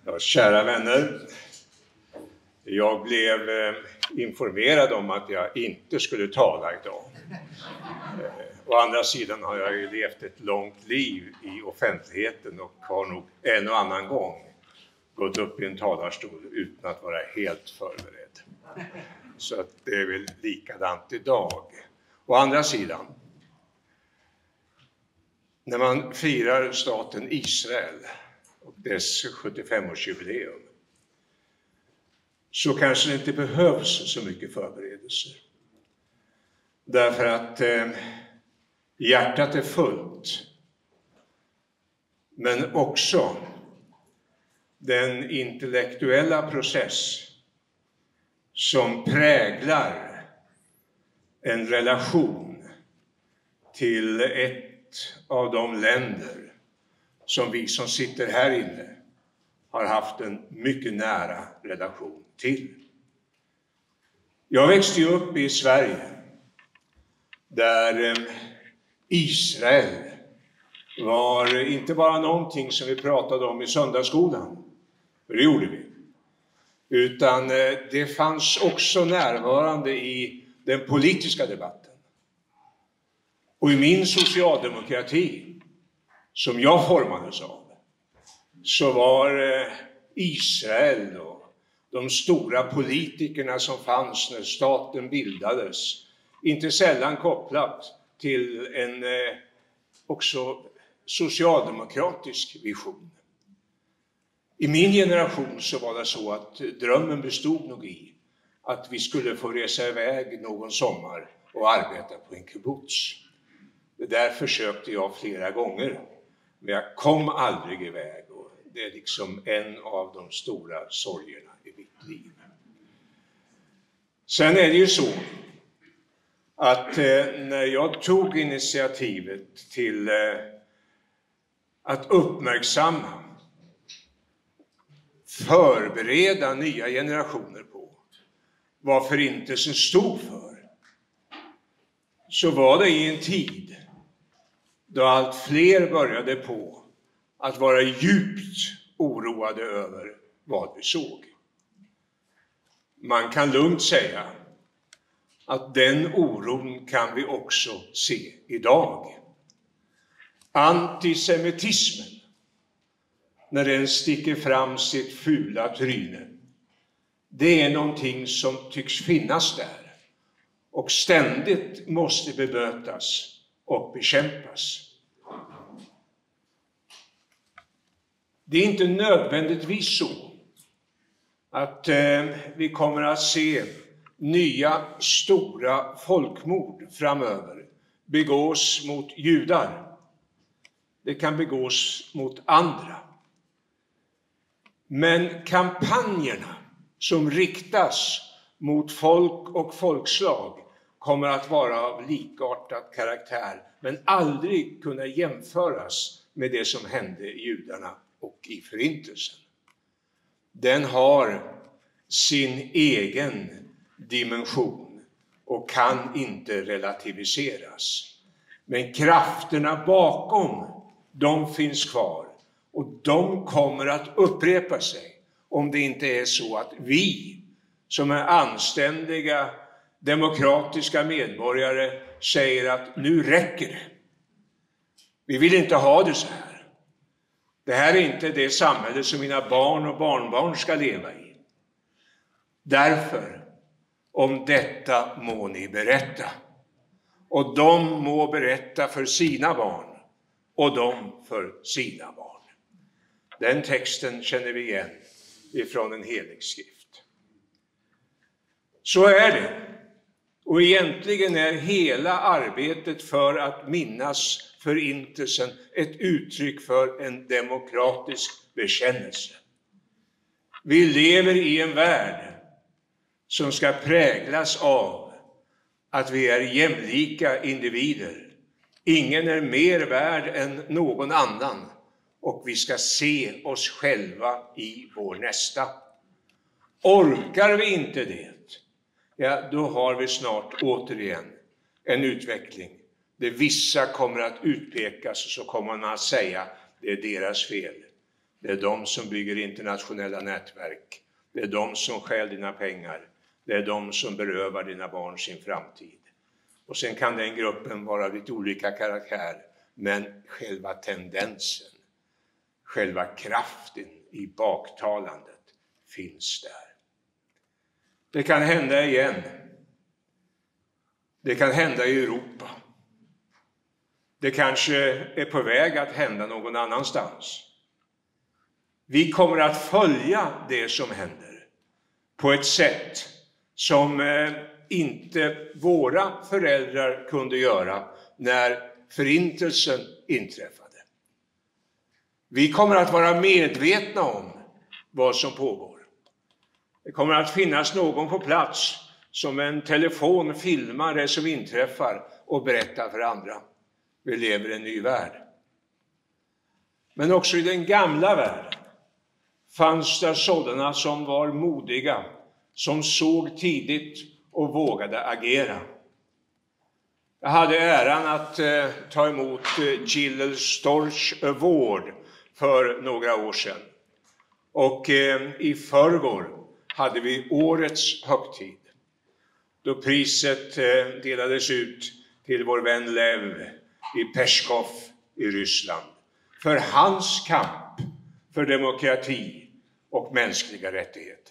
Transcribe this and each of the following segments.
Ja, kära vänner, jag blev informerad om att jag inte skulle tala idag. Å andra sidan har jag ju levt ett långt liv i offentligheten och har nog en och annan gång gått upp i en talarstol utan att vara helt förberedd. Så att det är väl likadant idag. Å andra sidan, när man firar staten Israel och dess 75-årsjubileum så kanske det inte behövs så mycket förberedelser. Därför att hjärtat är fullt. Men också den intellektuella process som präglar en relation till ett av de länder som vi som sitter här inne har haft en mycket nära relation till. Jag växte upp i Sverige där Israel var inte bara någonting som vi pratade om i söndagsskolan, för det gjorde vi, utan det fanns också närvarande i den politiska debatten. Och i min socialdemokrati, som jag formades av, så var Israel och de stora politikerna som fanns när staten bildades inte sällan kopplat till en också socialdemokratisk vision. I min generation så var det så att drömmen bestod nog i att vi skulle få resa iväg någon sommar och arbeta på en kibbutz. Det där försökte jag flera gånger, men jag kom aldrig iväg, och det är liksom en av de stora sorgerna i mitt liv. Sen är det ju så att när jag tog initiativet till att uppmärksamma, förbereda nya generationer på vad förintelsen stod för, så var det i en tid då allt fler började på att vara djupt oroade över vad vi såg. Man kan lugnt säga att den oron kan vi också se idag. Antisemitismen, när den sticker fram sitt fula tryne, det är någonting som tycks finnas där och ständigt måste bemötas och bekämpas. Det är inte nödvändigtvis så att vi kommer att se nya stora folkmord framöver begås mot judar. Det kan begås mot andra. Men kampanjerna som riktas mot folk och folkslag kommer att vara av likartad karaktär, men aldrig kunna jämföras med det som hände judarna och i förintelsen. Den har sin egen dimension och kan inte relativiseras. Men krafterna bakom, de finns kvar, och de kommer att upprepa sig om det inte är så att vi som är anständiga demokratiska medborgare säger att nu räcker det. Vi vill inte ha det så här. Det här är inte det samhälle som mina barn och barnbarn ska leva i. Därför, om detta må ni berätta. Och de må berätta för sina barn och de för sina barn. Den texten känner vi igen ifrån en helig skrift. Så är det. Och egentligen är hela arbetet för att minnas förintelsen ett uttryck för en demokratisk bekännelse. Vi lever i en värld som ska präglas av att vi är jämlika individer. Ingen är mer värd än någon annan, och vi ska se oss själva i vår nästa. Orkar vi inte det, ja, då har vi snart återigen en utveckling där vissa kommer att utpekas, och så kommer man att säga det är deras fel. Det är de som bygger internationella nätverk. Det är de som stjäl dina pengar. Det är de som berövar dina barn sin framtid. Och sen kan den gruppen vara lite olika karaktär. Men själva tendensen, själva kraften i baktalandet finns där. Det kan hända igen. Det kan hända i Europa. Det kanske är på väg att hända någon annanstans. Vi kommer att följa det som händer på ett sätt som inte våra föräldrar kunde göra när förintelsen inträffade. Vi kommer att vara medvetna om vad som pågår. Det kommer att finnas någon på plats som en telefon filmar det som inträffar och berättar för andra. Vi lever i en ny värld. Men också i den gamla världen fanns det sådana som var modiga, som såg tidigt och vågade agera. Jag hade äran att ta emot Gillel Storch Award för några år sedan. Och i förrgår hade vi årets högtid, då priset delades ut till vår vän Lev i Peskov i Ryssland för hans kamp för demokrati och mänskliga rättigheter.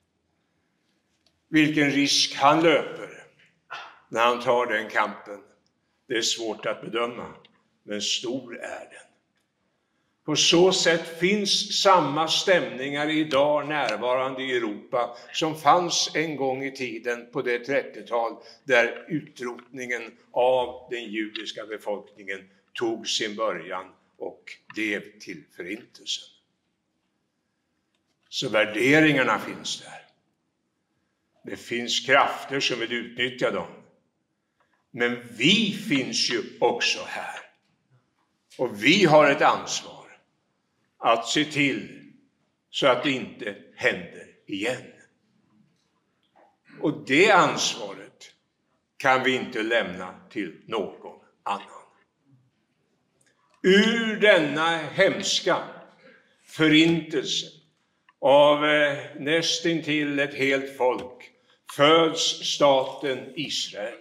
Vilken risk han löper när han tar den kampen, det är svårt att bedöma, men stor är den. På så sätt finns samma stämningar idag närvarande i Europa som fanns en gång i tiden på det 30-tal där utrotningen av den judiska befolkningen tog sin början och blev till förintelsen. Så värderingarna finns där. Det finns krafter som vill utnyttja dem. Men vi finns ju också här. Och vi har ett ansvar att se till så att det inte händer igen. Och det ansvaret kan vi inte lämna till någon annan. Ur denna hemska förintelse av nästintill ett helt folk föds staten Israel.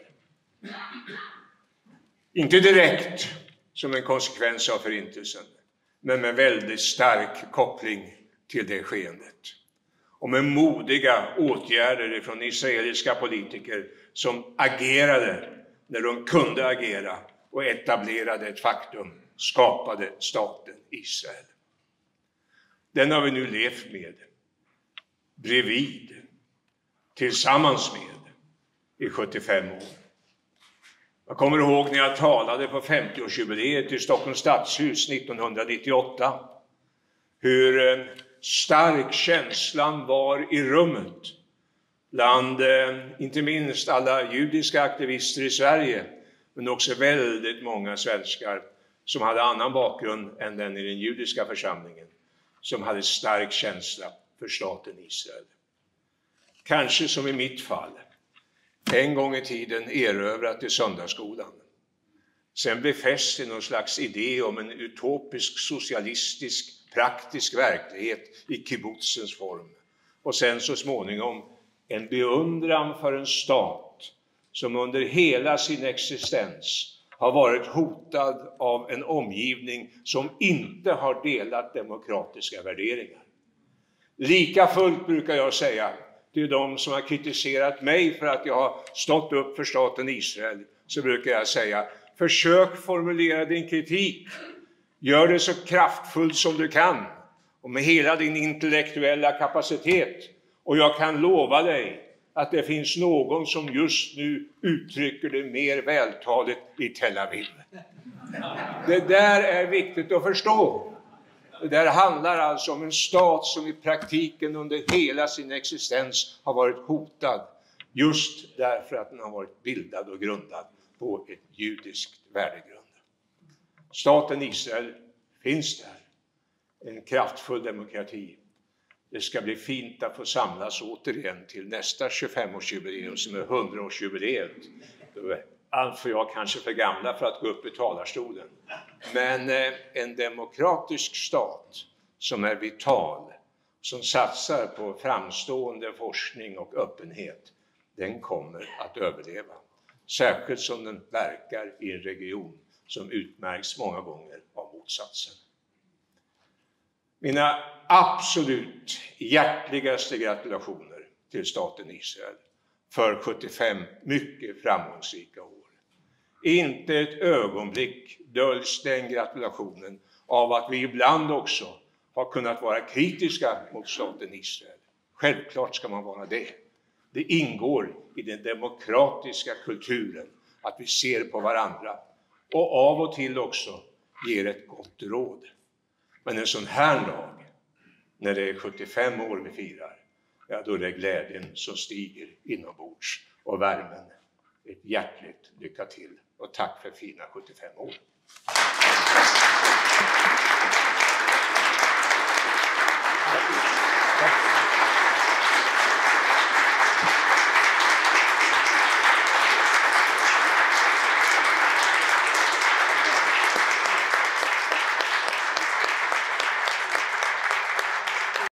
Inte direkt som en konsekvens av förintelsen, men med väldigt stark koppling till det skeendet. Och med modiga åtgärder från israeliska politiker som agerade när de kunde agera och etablerade ett faktum, skapade staten Israel. Den har vi nu levt med, bredvid, tillsammans med i 75 år. Jag kommer ihåg när jag talade på 50-årsjubileet i Stockholms stadshus 1998. Hur stark känslan var i rummet bland inte minst alla judiska aktivister i Sverige, men också väldigt många svenskar som hade annan bakgrund än den i den judiska församlingen, som hade stark känsla för staten Israel. Kanske som i mitt fall, en gång i tiden erövrat i söndagsskolan. Sen befäst i någon slags idé om en utopisk, socialistisk, praktisk verklighet i kibbutzens form. Och sen så småningom en beundran för en stat som under hela sin existens har varit hotad av en omgivning som inte har delat demokratiska värderingar. Lika fullt brukar jag säga till de som har kritiserat mig för att jag har stått upp för staten Israel, så brukar jag säga: försök formulera din kritik. Gör det så kraftfullt som du kan och med hela din intellektuella kapacitet. Och jag kan lova dig att det finns någon som just nu uttrycker det mer vältaligt i Tel Aviv. Det där är viktigt att förstå. Det där handlar alltså om en stat som i praktiken under hela sin existens har varit hotad. Just därför att den har varit bildad och grundad på ett judiskt värdegrund. Staten Israel finns där. En kraftfull demokrati. Det ska bli fint att få samlas återigen till nästa 25-årsjubileum som är 100-årsjubileet. Allt för jag kanske för gamla för att gå upp i talarstolen. Men en demokratisk stat som är vital, som satsar på framstående forskning och öppenhet, den kommer att överleva. Särskilt som den verkar i en region som utmärks många gånger av motsatsen. Mina absolut hjärtligaste gratulationer till staten Israel för 75 mycket framgångsrika år. Inte ett ögonblick döljs den gratulationen av att vi ibland också har kunnat vara kritiska mot staten Israel. Självklart ska man vara det. Det ingår i den demokratiska kulturen att vi ser på varandra och av och till också ger ett gott råd. Men en sån här dag, när det är 75 år vi firar, ja, då är det glädjen som stiger inombords och värmen. Ett hjärtligt lycka till och tack för fina 75 år.